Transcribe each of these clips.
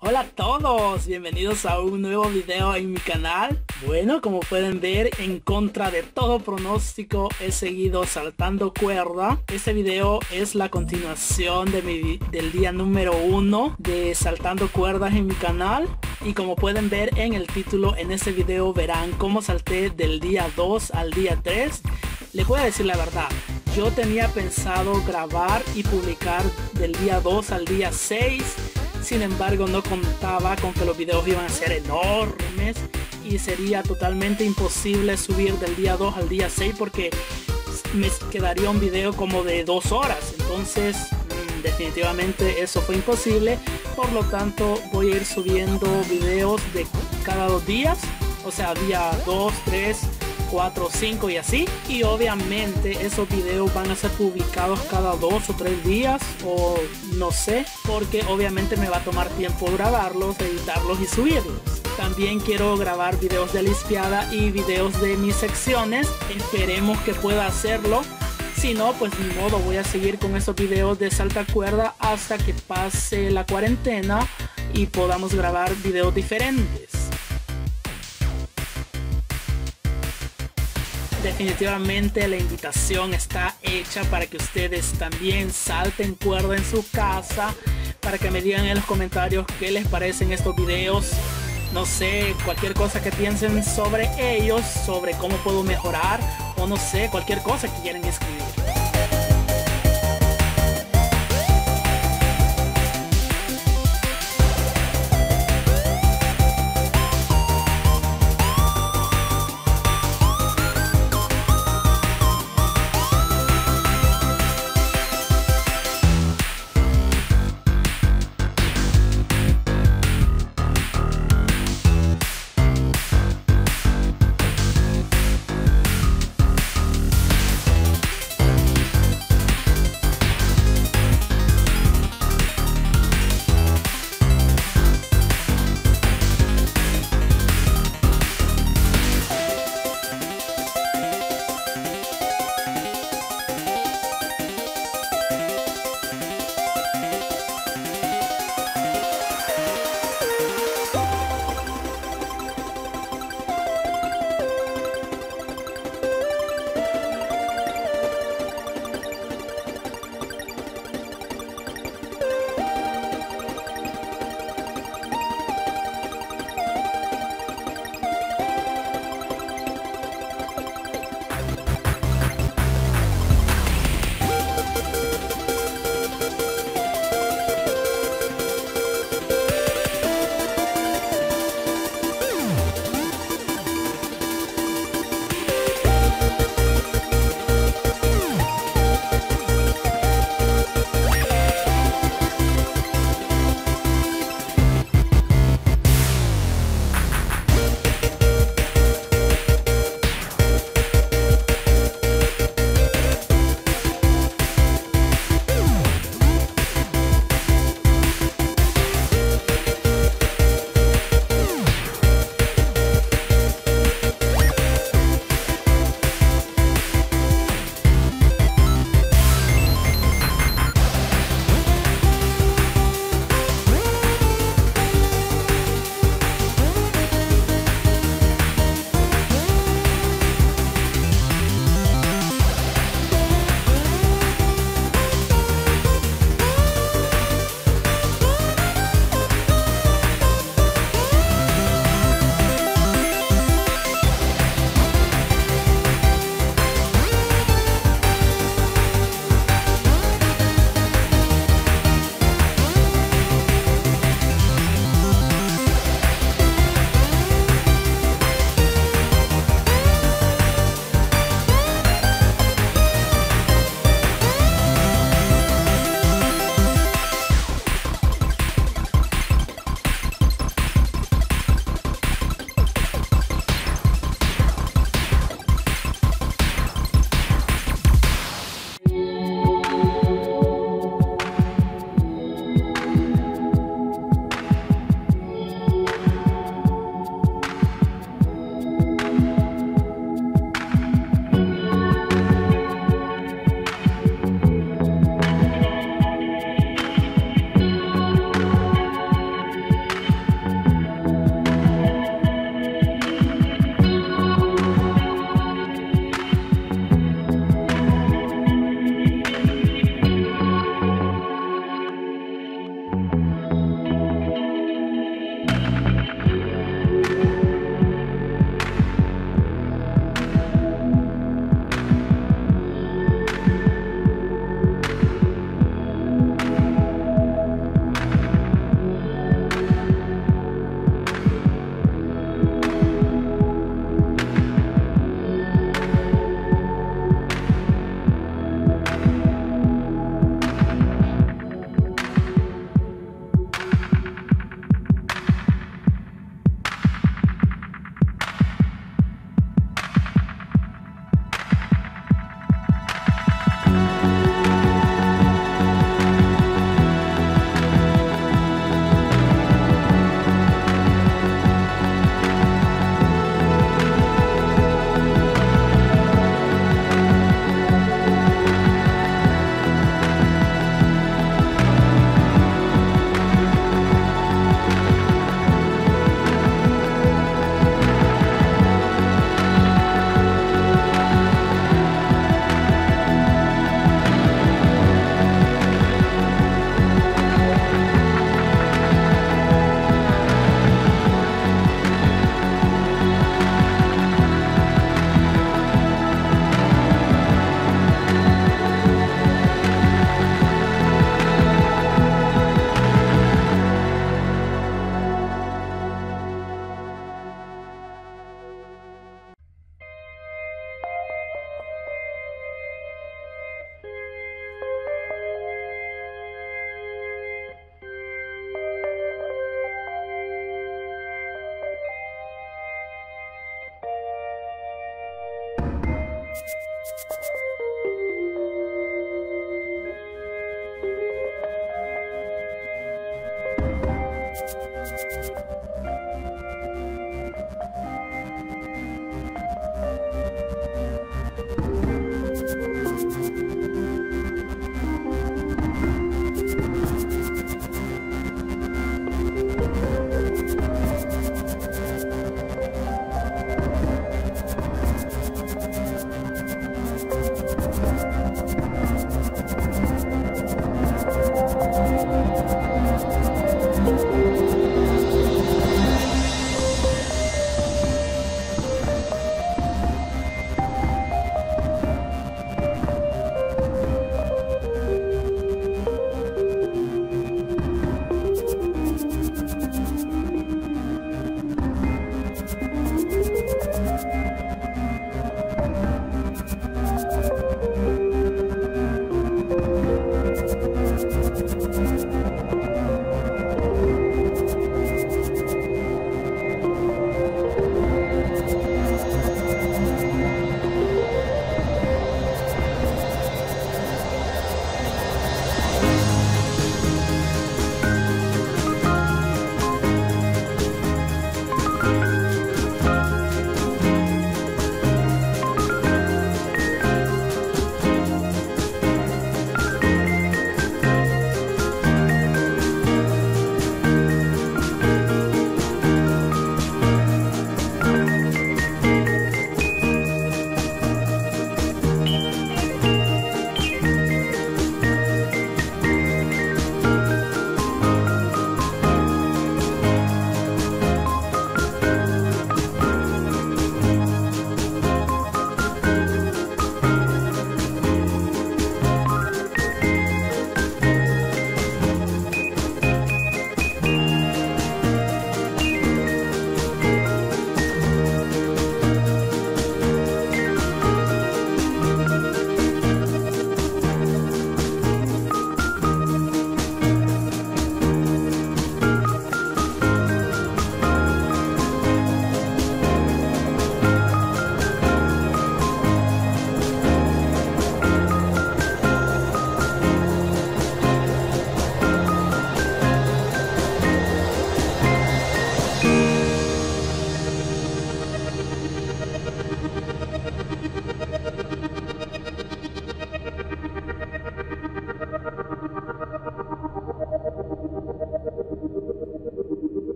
Hola a todos, bienvenidos a un nuevo video en mi canal. Bueno, como pueden ver, en contra de todo pronóstico he seguido saltando cuerda. Este video es la continuación de del día número 1 de saltando cuerdas en mi canal. Y como pueden ver en el título, en este video verán cómo salté del día 2 al día 3. Les voy a decir la verdad, yo tenía pensado grabar y publicar del día 2 al día 6. Sin embargo, no contaba con que los videos iban a ser enormes y sería totalmente imposible subir del día 2 al día 6 porque me quedaría un video como de 2 horas. Entonces, definitivamente eso fue imposible. Por lo tanto, voy a ir subiendo videos de cada 2 días. O sea, día 2, 3, 4, 5 y así. Y obviamente esos videos van a ser publicados cada 2 o 3 días o no sé, porque obviamente me va a tomar tiempo grabarlos, editarlos y subirlos. También quiero grabar videos de Lispiada y videos de mis secciones. Esperemos que pueda hacerlo. Si no, pues ni modo, voy a seguir con esos videos de saltacuerda hasta que pase la cuarentena y podamos grabar videos diferentes. Definitivamente la invitación está hecha para que ustedes también salten cuerda en su casa, para que me digan en los comentarios qué les parecen estos videos. No sé, cualquier cosa que piensen sobre ellos, sobre cómo puedo mejorar, o no sé, cualquier cosa que quieran escribir.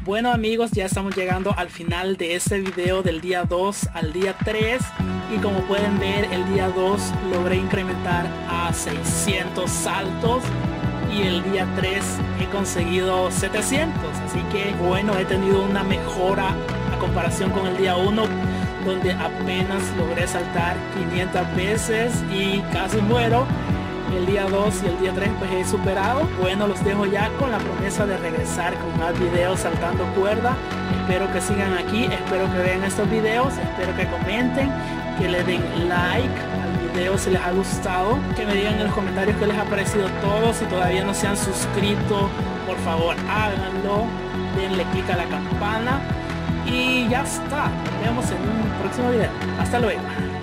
Bueno amigos, ya estamos llegando al final de este video del día 2 al día 3 y como pueden ver el día 2 logré incrementar a 600 saltos y el día 3 he conseguido 700, así que bueno, he tenido una mejora a comparación con el día 1 donde apenas logré saltar 500 veces y casi muero. El día 2 y el día 3 pues he superado. Bueno, los dejo ya con la promesa de regresar con más videos saltando cuerda. Espero que sigan aquí, espero que vean estos videos, espero que comenten, que le den like al video si les ha gustado, que me digan en los comentarios qué les ha parecido todo. Si todavía no se han suscrito, por favor háganlo, denle click a la campana y ya está. Nos vemos en un próximo video. Hasta luego.